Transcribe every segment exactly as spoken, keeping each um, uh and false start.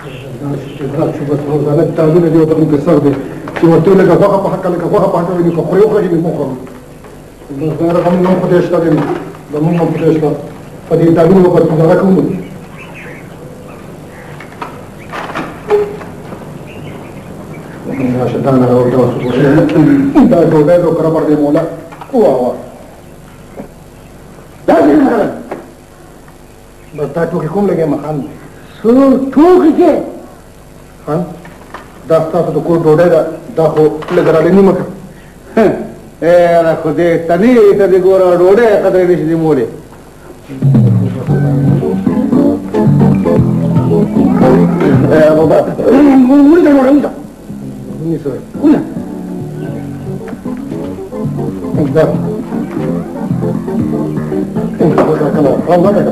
استدراک شو بس روزانه کتابونه دي او دغه کې سر دی چې ورته لږه غوښه په حق لږه غوښه په حق ویني که خورې وخورې مې مه خورم بس دا رقم نه هم خدای شته دی زمونږ هم خدای شته په دې کتابونو به دغه کوو راشه دا نه راوړه دا ډوډۍ د کربر دی مولا واه دا څنګه بس دا ټوکې کوم لګې مخان څو ټوکې کې خان دا ستاسو د کور ډوډۍ ده دا خو لږ راله نیمه کړه یاره خدای تنې ته دې ګوره ډوډۍ قدرې نشي دې مولې بابا ونیسه ډوډۍ ونیسه ونیسه ونه دا الله ده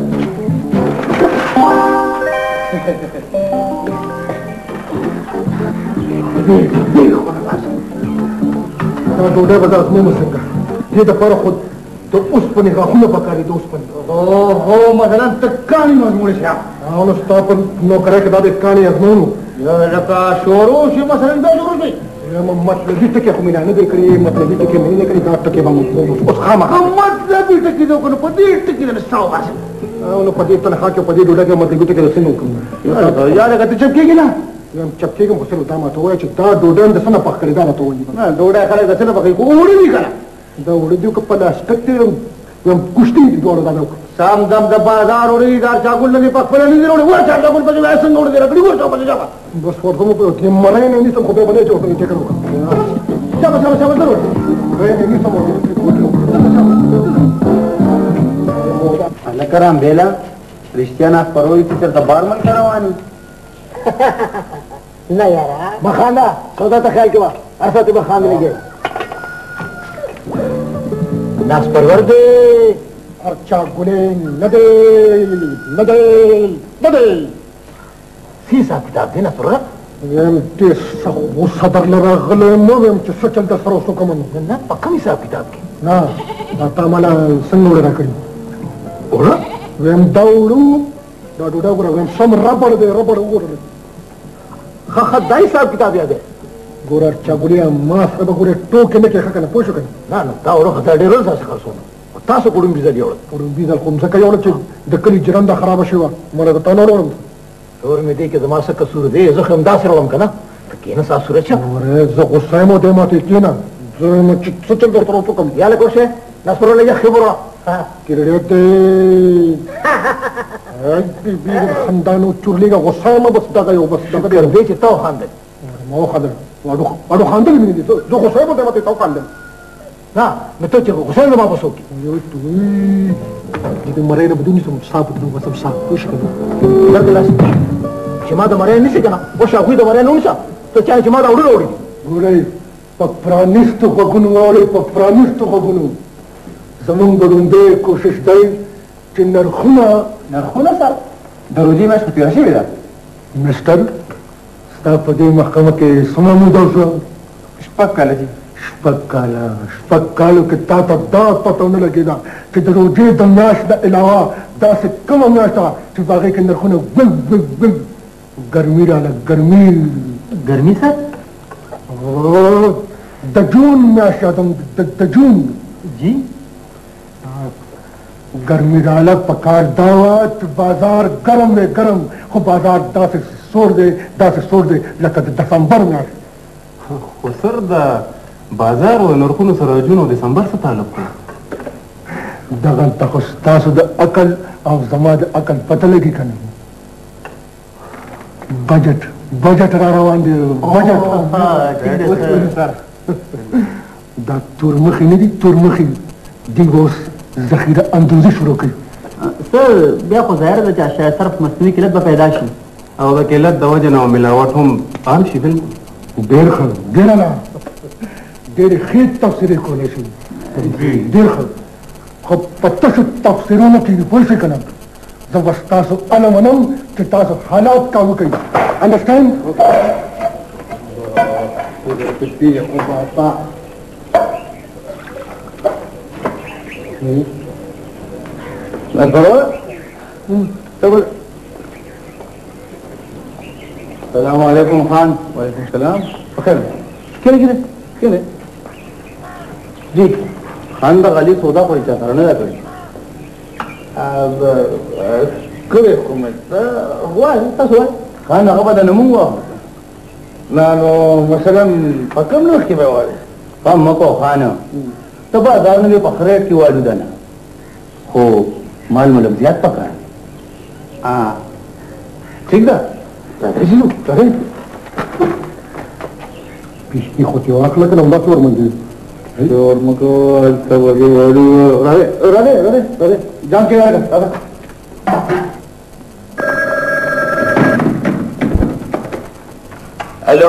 دا ډوډۍ به داسې مه څنګه دې دپاره خو د اوسپنې غاښونه پکار دي د اوسپنې هو مثلا ته کاڼي مضمونې شي او نو ستا په نوکرۍ کې دا د کاڼي ازموینو لکه شروع شي مثلا دا شروع شي مطلبي ټکي خو مې نه دی کړي مطلبي ټکي مې نه کړي دا ټکي به اوس خامخا مطلبي ټکي دې نو په دې ټکي نه ستا وباسم او نو په دې تنخوا کې په دې ډوډۍ کې مطلبي ټکي څنګه وکړم یا لکه ته چپ کېږي نه یم چپ کېږم خو صرف دا ماته ووایه چې دا ډوډۍ هم د څه نه پخ کړې دا راته ووایي نه ډوډۍ خلک د څه نه پخوي خو اوړي دي که نه دا اوړه دي که پلاستیک دي یم کوشتي دي دواړه دا وکړه سم دم د بازار وړي دا چاګل نه دي پخپله نه دي وړي ورچا چاګل پسې وایي څنګه وړي دي راکړي ورچا پسې جابه بس ورته مو په کې مړی نه نیسم خو بیا به نه چې ورته مې ټکر وکړم جابه جابه جابه ضرور بیا نه نیسم هلکه رامبېله رښتیا نه خپروي چې چېرته بارمن ته روان نه یاره بخانده سودا ته خیال کوه هر ساعت به خاندې لګې لاس پرور دی ارچا ګلې نه دی نه دی نه دی څه حساب کتاب دی نصرالله یم ډېر څه غوسه درله راغلی یم ویم چې څه چل در سره اوس وکړم نه په کوم حساب کتاب کې نه دا تا ماله څنګه وړه راکړي اوړه ویم دا وړو دا ډوډۍ وګوره ویم سم ربړ دی ربړ وګوره ښه ښه دا حساب کتاب یاد دی ګوره ارچا ګلې ما سره به ګورې ټوکې نه کړې ښه که نه پوه شو که نه نه نه دا وړه خو دا ډېر تاسو خرڅونه تاسو کوډومبي ځل یوړل کوډومبي ځل خو مځکه یوړل چې د کلي جرنده خرابه شوه مړه د تا نه وړم شور مې دی کې زما څه قصور دی زه خو همداسې وړم که نه ته کښېنه ستا صورت شه ورې زه غوسه یم او دی ماته کښېنه زه یم چې څه چل درته اوس وکړم یا لکه ورشه نصرالله یخې وړه کرېټ بي د خندانو چورلېږه غوسه یم بس دغه یو بس دغه شکر دی چې تا وخاندل ما وخندل واړو خاندلې مې دي زه غوسه یم او دی ماته تا وخاندل نه نو ته چې غوسه یم زما په څوک یو دوی د مړی نه به دې نیسم ستا په دې بسم ستا پوه شو که نه درته لاس چې ما د مړی نیسې که نه اوس هغوی د مړی نه ونیسه ته چا چې ما دا وړونه وړي دي ګورئ په پرانیستو غوږونو واورئ په پرانیستو غوږونو زمونږ د ړوندۍ کوشش دی چې نرخونه نرخونه سره د روزي میاشت خو تېره شوې ده مسټر ستا په دې محکمه کې څومره موده وشوه شپږ کاله دي شپږ کاله شپږ کالو کې تا ته دا پته ونه لګېده چې د روژې د میاشت نه علاوه داسې کومه میاشت وه چې په هغې کې نرخونه ول ول ول ګرمي راله ګرمي ګرمي سر د جون میاشت یادم د جون جی ګرمي راله پکار دا وه چې بازار ګرم دی ګرم خو بازار داسې سوړ دی داسې سوړ دی لکه د دسمبر میاشت خو سر د بازار او نرخونو سره جون او دسمبر څه تعلق دی دغلته خو ستاسو د عقل او زما د عقل پته لګي که نه بجټ بجټ را روان دی بجټ دا تورمخي نه دي تورمخي دوی به اوس ذخیره اندوزي شروع کوي سر بیا خو ظاهره ده چې شاید صرف مصنوعي قلت به پیدا شي او د قلت د وجې نه او ملاوټ هم عام شي بالکل ډېر ښه ډېره نه ډېرې ښې تفسیرې کولی شي ډېر ښه خو په تشو تفسیرونو کې پوه شئ که نه زه به ستاسو هله منم چې تاسو حالات کابو کوئ انډرسټینډ السلام علیکم خان. وعلیکم السلام. بخیر. کینه کینه کینه. جی خان دا غلی سودا کوئی چا سره نه کوي. اب کله کومه وای تاسو وای خان هغه بدل مونږ نه نو مثلا په کوم نو کې به وای په مکو خان ته به دا نه په خریت کې وایو دنه خو مال ملک زیات پکړه ها ٹھیک ده راځي نو راځي پیشکی خو ته واکله کنه موږ ور مونږ اور مکو تب وایو راځي راځي راځي راځي ځان کې راځه हेलो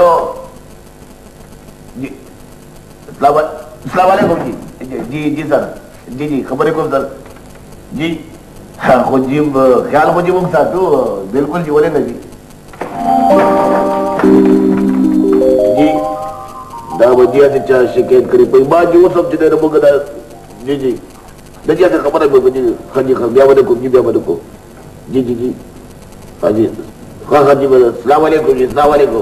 जी अस्सलाम वालेकुम जी जी जी सर जी जी खबर को सर जी हाँ खुद जी ख्याल खुद जी मुख साथू बिल्कुल जी बोले ना जी जी दा वजिया से चार शिकायत करी कोई बात जो सब चीजें रबो कदा जी जी दजिया से खबर है कोई जी हाँ जी हाँ ब्याह वाले को जी ब्याह वाले को जी जी जी हाँ जी हाँ हाँ जी अस्सलाम वालेकुम जी अस्सलाम वालेकुम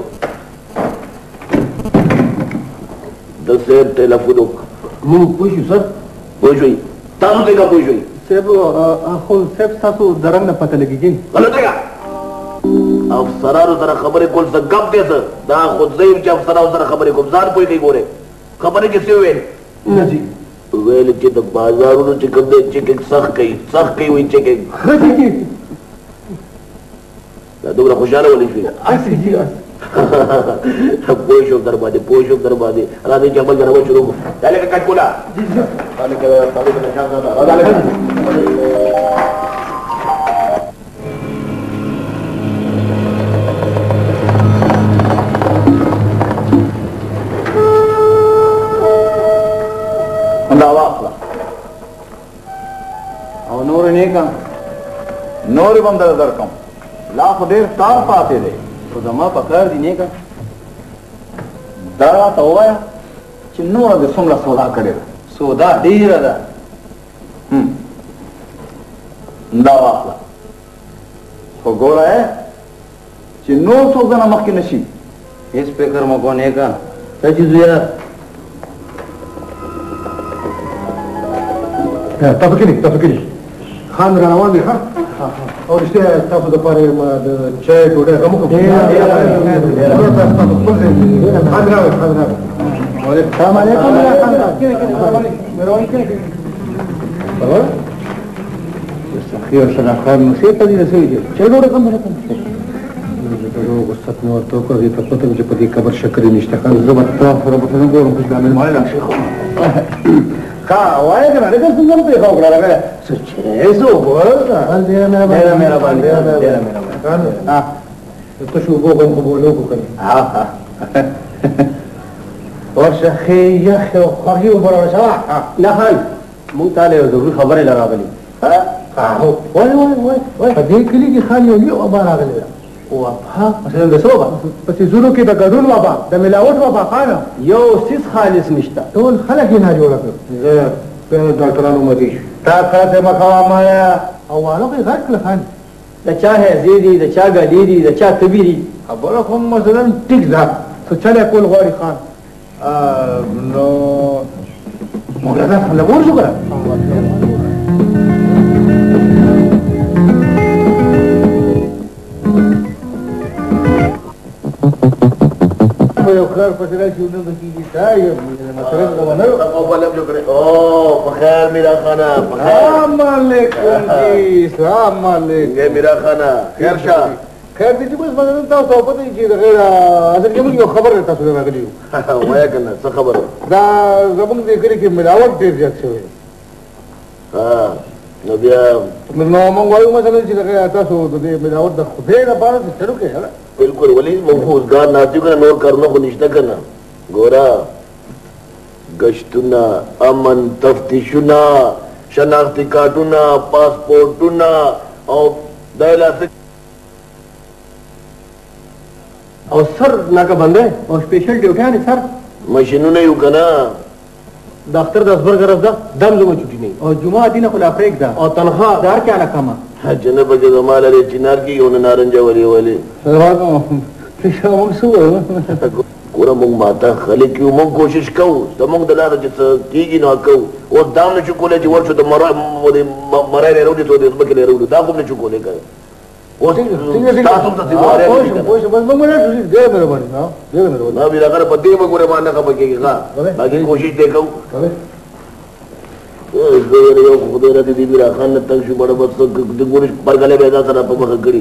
दस telephone مو پوښی سر پوښوي تاسو څنګه پوښوي سیب خو سیب تاسو درنګ نه پته لګیږي غلطه کا افسرانو سره خبرې کول څه غب دي څه دا خود زیم چې افسرانو سره خبرې کوم ځان پوي کوي ګوره خبرې کې څه ویل نه جی ویل چې د بازارونو چې کوم دي چې سخت کوي سخت کوي وي چې خدای دا دومره خوشاله ولې شي اسی جی پوښو در باندې پوښو در باندې راځي چې عمل غواړو شروع داله کټ کولا داله کې داله کې شاګه داله دا واخله او نور نه کا نور بم در در کوم لا خو ډیر کار پاتې دی خو زما په کار دی نه کا دا ته وایا چې نور د څومره سودا کړې سودا ډیره ده هم دا واخله خو ګوره چې نور څوک نه مخکې نشي هیڅ فکر مو کو نه کا څه چې زیات تاسو کې تاسو کې خان روان دي ها او رښتیا تاسو د پاره ما د چای ډوډۍ غو کوم خان راو خان راو السلام علیکم خیر سره خان نو څه ته دي رسېږي چای ډوډۍ کوم راته نو غصت نو ورته کوي ته پته چې په دې قبر شکرې نشته خان زبر تاسو سره په څنګه ګورم چې عامل مال شيخ کا وای کنه دغه څنګه په خو کړه راغله سچې زو ورته ډېر ډېر مهرباني ډېر مهرباني ها ته شو وګورم په بولو کو کنه ها ها ورشه خي يخ خوږي وبره شوا نه خان مو تعالی ضرور خبره لراغلی ها هو وای وای وای وای په دې کلی کې خان یو یو ابا راغلی او ها مثلا د سوبا پسې زورو کې د ګډون وبا د ملاوت وبا خان یو سیس خالص نشته ټول خلک یې نه جوړ کړ زه په ډاکټرانو مدي تا کاته مقام یا او والو کې غټ کړ خان د چا هزي دي د چا ګډي دي د چا تبي دي خبره کوم مثلا ټیک ده څه چلے کول غواړي خان نو مولانا لګور شو کړه یو کار پسې راځي نو د کیږي دا یو مثلا دا نه او بلم جو کرے او بخیر میرا خانہ بخیر السلام علیکم جی السلام علیکم یہ میرا خانہ خیر شاه خیر دې چې بس مثلا تاسو په دې کې دا غیر اصل کې موږ یو خبر تاسو راغلی وای کنه څه خبره دا زموږ دې کړي کې ملاوت ډیر زیات شوی ها نو بیا نو موږ وایو مثلا چې دا تاسو د ملاوت د خدای لپاره شروع کړئ بالکل ولی مفوزگار ناتی کنه نور کرنا خو نشته کنه ګورا گشتونه امن تفتیشونه شناختی کارتونه پاسپورتونه او دایلا او سر ناکه بنده او سپیشل ډیوټیان سر ماشینونه یو کنه د اختر د اصبر غرض ده دم زمو چټی نه او جمعه دینه خلا فریک ده او تنخواه دار کې علا کما جنب جمال لري چنار کې یو نارنجه ولي ولي موږ څه وایو ګوره موږ ماته خلک یو موږ کوشش کوو زموږ د لاره چې څه کېږي نو کوو اوس دا هم نه شو کولی چې ورشو د مری نه راوړي څو د ځمکې نه راوړو دا خو نه شو کولی که اوس تاسو ته چې مری نه بېرغره په دې به ګوره ما نه خفه کېږي ښه باقي کوشش دی کوو یو خدای را دې دې میرا خان نه تنګ شو بړه بس د ګورې پرګلې به دا سره په مخه کړي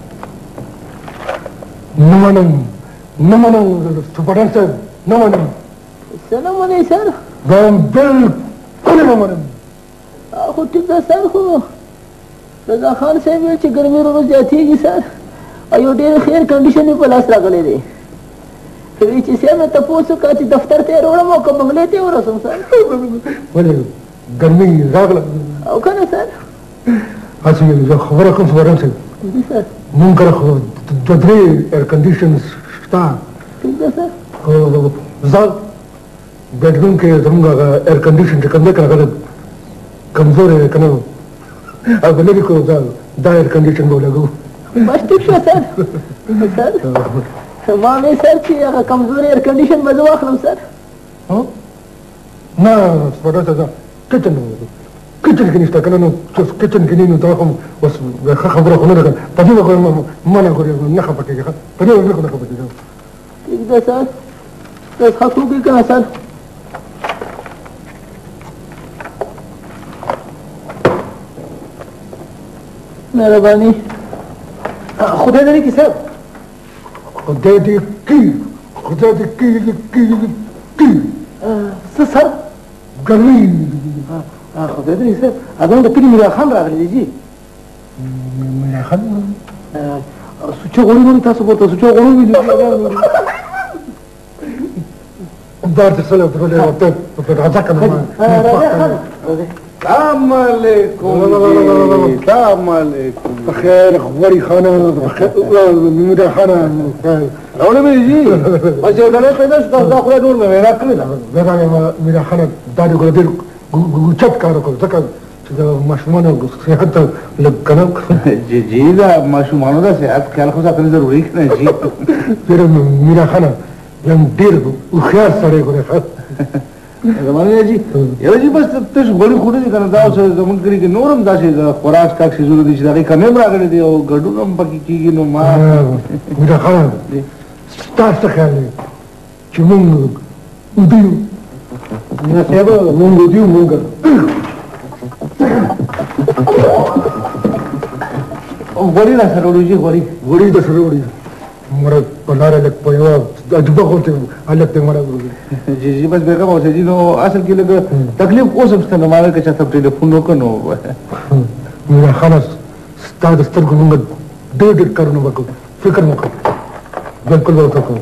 نه منم نه منم سپرډن صاحب نه منم څه نه منئ سر دا بالکل نه منم خو ټیک ده سر خو رضا خان صاحب ویل چې ګرمي ورو ورو زیاتېږي سر او یو ډېر خیر کنډیشن یې په لاس راغلی دی وایي چې صاحب نه تپوس وکړه چې دفتر ته یې راوړم او که بنګلې ته یې ورسوم سر ولې ګرمي راغله او که نه سر هسې زه خبره کوم سپرډن صاحب سر مونږ کره خو دوه درې ایر کنډیشنز شته ټیک ده سر زه بیډروم کې زموږ هغه ایر کنډیشن چې کوم دی که هغه کمزوری دی که نه هغه لرې کړو دا ایر کنډیشن به ولګوو بس ټیک شو سر سر ما مې سر چې هغه کمزوري ایر کنډیشن به زه واخلم سر نه سپرډن صاحب کچن کچن کې نشته که نه نو کچن کې نه نو دا خو اوس ښه خبره خو نه ده په دې به ما نه ګورې نه خفه کېږي ښه په دې به بالکل نه خفه کېږي ٹھیک ہے سر بس خطو کی کہاں سر مہربانی خدا دې کی صاحب خدای دې کی خدای دې کی کی کی څه سر ګرمي خدای دې صاحب اذن د پیر میرا خان راغلی دی میرا خان سوچو غوړي مونږ تاسو په تاسو غوړي ویلي دار ته سلام ته ورته په راځه کنه السلام علیکم السلام علیکم بخیر غوړي خانه میرا خانه راوړې مې جی بس یو ډله پیدا شو تاسو خو ډول مې راکړل دا میرا خانه دا دې ګور دې ګوچت کار وکړ ځکه چې دا ماشومان صحت ته لږ کنه جی جی دا ماشومانو دا صحت خیال خو ساتل ضروري نه جی پیر میرا خانه یم ډېر هوښیار سړی ګورې ښه زمانه جی یو جی بس تاسو غوړي خوري کنه دا اوس زمونږ کلی کې نورم داسې خوراک کاک شیزونه دي چې دا کمې راغلي دي او ګډون هم پکې کېږي نو ما میرا خانه ستاسو خیال دی چې مونږ ودیو نه صاحب مونږ ودیو مونږ غوړي را سره وړي غوړي غوړي د سره وړي مړه په لاره لږ په یوه عجیبه غوندې هلک دی مړه جی جی بس بیګم اوسه جی نو اصل کې لږ تکلیف اوس هم شته نو ما ویل که چا ته ټلیفون وکړو نو میرا خانه ستا د سترګو مونږ ډېر ډېر کارونه وکړو فکر مو کوو بالکل به ورته کوو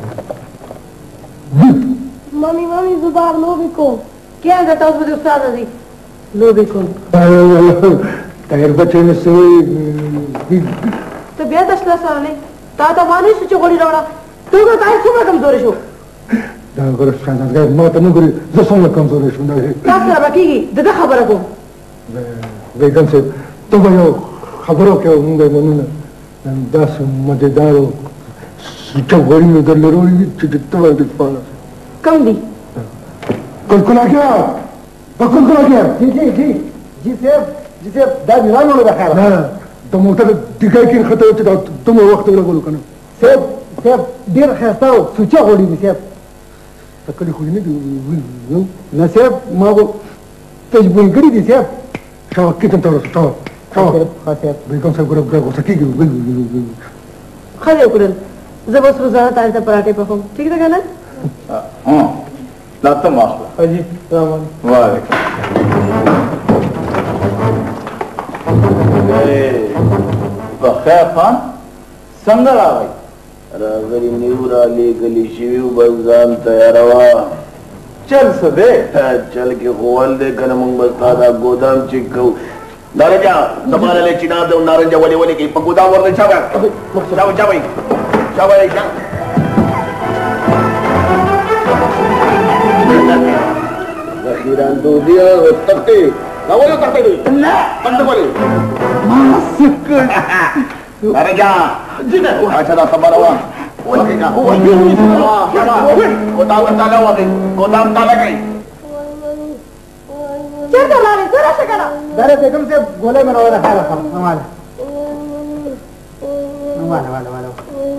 مامي مامي زبار لوبي کوم کیا ده تاسو د استاد دی لوبي کوم تایر بچې مې سوی ته بیا د شلا سره نه تا ته وانه چې غوړي راوړه ته دا تاسو څومره کمزوري شو دا ګور څنګه ما ته نه ګوري زه څومره کمزوري شوم دا تاسو را بکیږي دغه خبره کوم بیگم صاحب ته به یو خبرو کې مونږ منونه داسې مزېدارو سوچه غوړي مې در لرولي چې د ته باندې پاله کم دي کلکلاګیا په کلکلاګیا جی جی جی جی صاحب جی صاحب دا میرانو له خیر نه د موټر ټیکای کې خطر چې دا دومره وخت ولګولو کنه صاحب صاحب ډېر ښایسته او سوچه غوړي دي صاحب تکلی خو نه دي نه صاحب ما خو تجبون کړي دي صاحب شاو کتن ته ورسه شاو شاو ښه صاحب بیگم صاحب ګوره ګوره غوسه کېږي خلې وکړل زه بس روزانه تاسو ته پراټې پخوم ٹھیک ده کنه ها لا ته ماشله حاجی سلام وعلیکم بخیر خان څنګه راغی راغلی نیو رالیږلي شوي وو بس ځان تیاروه چل څه دی چل کې خو ول دی که نه مونږ به ستا دا ګودام چیک کوو نارنجا زما له چینه ده نارنجا ولې ولې کوي په ګودام ورته چا به چا به چا به چا به چا ذخیران دودیا تختې دا ولې تختې دی نه بند ولې ما سکړ نارنجا اچھا دا خبره وه Kotaam taala waqi kotaam taala kai چیرته لاړې زه راشه که نه داره بیگم صاحب ګولۍ مې راوړه خیال کړه نواله نواله واله واله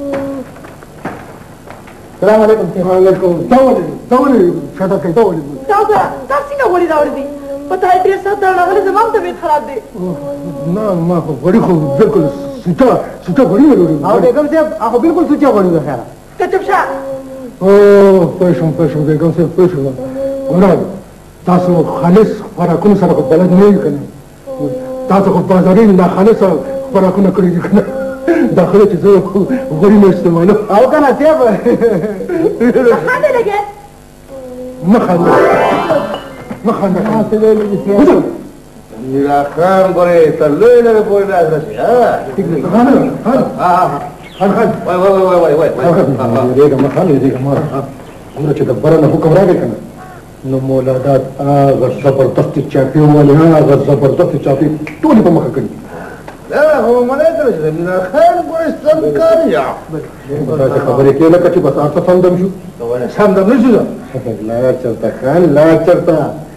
السلام علیکم وعلیکم دا ولې دا ولې شاته کوي دا ولې تا سره تا څنګه غوړي راوړې دي په تا ډېر سخت درد راغلی زما هم طبیعت خراب دی نه ما خو غوړي خو بالکل سوچا سوچا غوړي وروړي او بیگم صاحب هغه بالکل سوچا غوړي ده خیال ته چپ شه او پوه شوم پوه شوم بیګم صاحب پوه شوم ورته تاسو خالص خوراکونو سره خو بلد نه یو که نه تاسو خو بازاري ناخالصه خوراکونه کړي دي که نه داخله چې زه غوړي نه استعمالوم او که نه صاحب خاندې لګې مه خانده مه خانده میرا خان ګورې تر لوی لرې پورې نه رسي ټیک دی خان خان خان خان وای وای وای وای وای ریګه مه خان ریګه مه عمره چې د بره نه حکم راغی که نه نو مولادات هغه زبردستې چاپې ووالې هغه زبردستې چاپې ټولې په مخه کړي لا هو ملای کړی چې میرا خان ګورې سمکار یا داسې خبرې کې لکه چې بس هر څه سمدم شو سمدم نه شو لا چرته خان لا چرته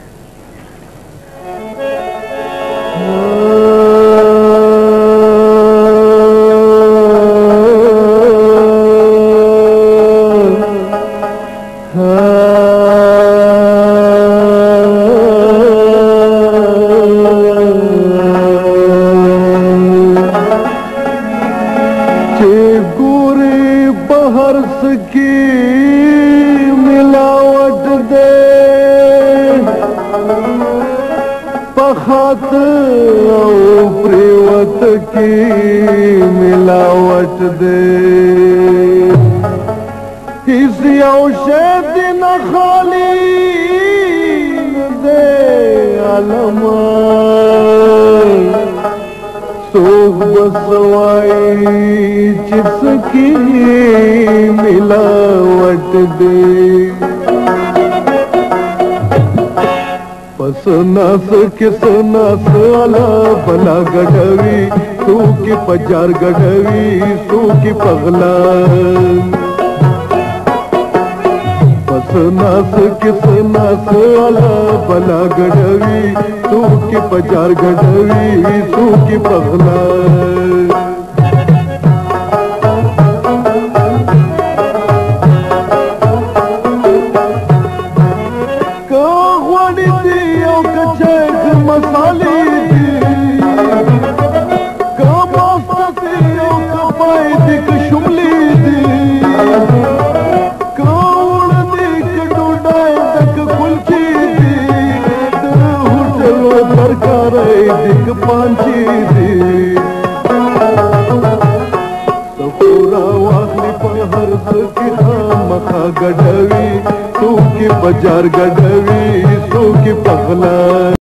मिलावट दे किसी औषध न खाली दे आलम सोह बसवाई जिसकी मिलावट दे पस नस किस नस अला बला गडवी तू की पजार गडवी तू की पगला पस नस किस नस अला बला गडवी तू की पजार गडवी तू की पगला मसाले दिख शुमली दी कौन दिख डोडाए तक कुल्ची दी होटल सरकार दिख पांची दी सफूरा वाखली पहर की मखा गडवी तू की बाजार गडवी तू की पगला